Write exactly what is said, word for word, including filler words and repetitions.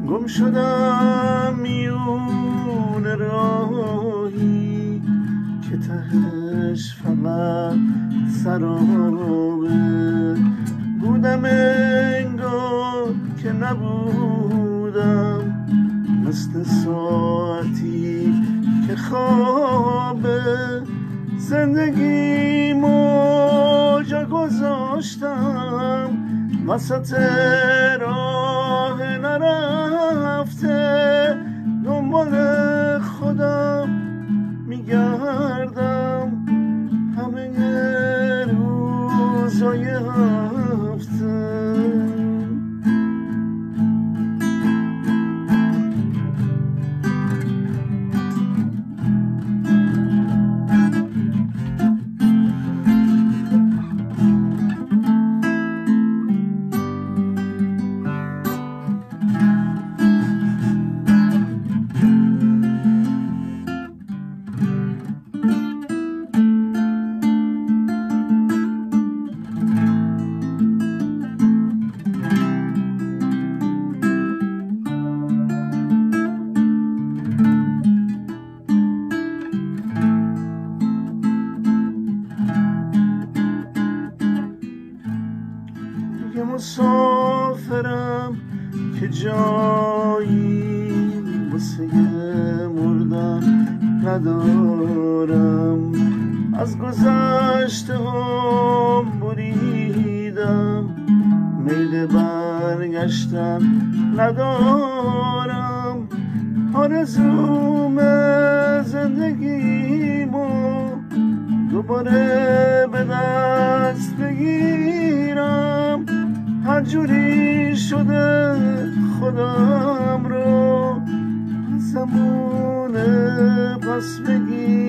گم شدم میون راهی که تهش فقط سرابه. بودم انگار که نبودم، مثل ساعتی که خوابه. زندگیمو جا گذاشتم وسط راه نرفته، دنبال خودم میگردم همه روزای هفته. یه مسافرم که جایی واسه مردن ندارم، از گذشته هم بریدم، میل برگشتن ندارم. آرزوم زندگیمو دوباره به دست بگیرم، هر جوری شده خودم رو زمونه پس بگیرم.